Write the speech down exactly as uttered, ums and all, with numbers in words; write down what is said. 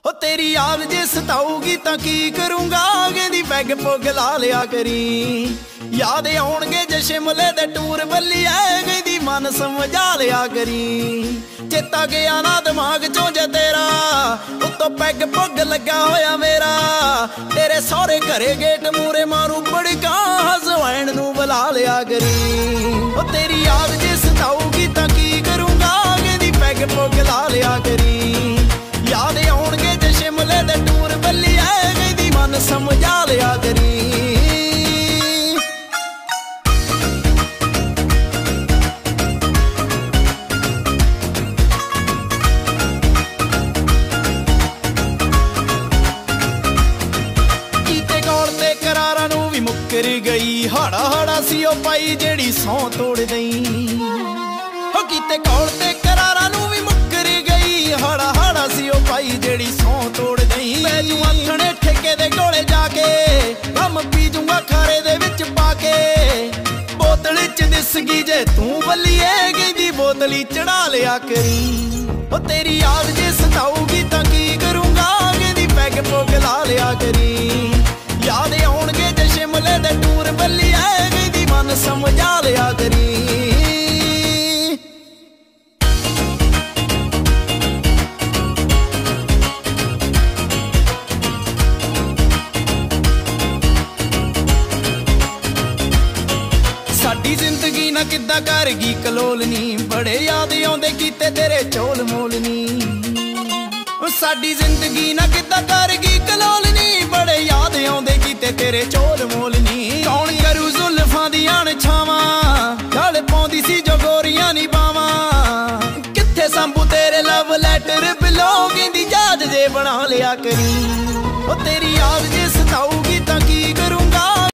हो तेरी याद जे सताऊगी तां की करूंगा, कहंदी पैग पुग ला लिया करी। याद आउणगे जे शिमले दे टूर बल्लिया, कहंदी मन समझा लिया करी। चेता गया ना दिमाग चों जे तेरा, उत्तों पैग पुग लगा होया मेरा। तेरे सौरे घरे गेट मूरे मारू बड़का, हसवैन नूं बुला लिया करी। ओ तेरी याद जे सताऊगी तां की करूंगा, कहंदी पैग पुग ला लिया करी। याद आउणगे जे शिमले दे टूर बल्लिया, कहंदी मन समझा लिया करी। करारा नूं भी मुक्कर गई, हाड़ा हाड़ा सी ओ पाई जेड़ी सौ तोड़ दई। हो कीते कौल ते करारा नूं भी मुक्कर गई, हाड़ा हाड़ा सी ओ पाई जेड़ी सौ तोड़ दई। मैं जू आखणे ठेके दे कोले जाके, गम पी जूंगा खारे दे विच पाके। बोतल च दिसगी जे तू बल्लिए, कहंदी बोतली चढ़ा लिया करी। ओ तेरी याद जे सताऊगी तां की करूंगा, कहंदी पैग पुग ला लिया करी। याद आउणगे जे शिमले दे टूर बल्लिया, कहंदी मन समझा लिया करी। साडी जिंदगी ना किद्दां कर गई कलोलनी, बड़े याद आउंदे कीते तेरे चोल मोलनी। साडी जिंदगी ना किद्दां कर गई कलोलनी, बड़े याद आउंदे कीते तेरे चोल मोलनी। कौन करू जुल्फां दियां छावां, गल पाउंदी सी जो गोरियां नी बावां। कित्थे संभू तेरे लव लैटर बिलो, कहंदी याद जे बना लिया करी। ओ तेरी याद जे सताऊ